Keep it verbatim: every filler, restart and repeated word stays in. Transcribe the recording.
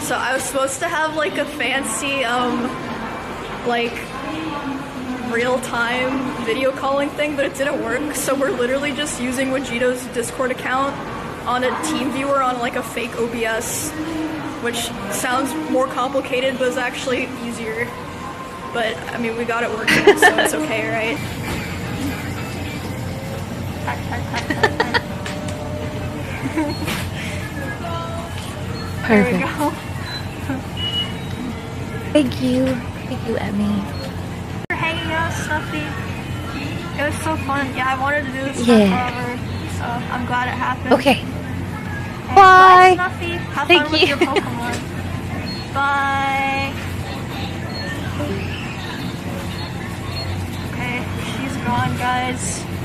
So I was supposed to have like a fancy, um, like real-time video calling thing, but it didn't work. So we're literally just using Vegito's Discord account on a team viewer on like a fake O B S, which sounds more complicated, but is actually easier. But I mean, we got it working, so it's okay, right? Perfect. There we go. Thank you. Thank you, Emmy. For hanging out, Snuffy. It was so fun. Yeah, I wanted to do this Yeah. forever, so I'm glad it happened. Okay. And Bye. Bye, Snuffy. Have Thank fun with you. your Pokemon. Bye. Okay, she's gone, guys.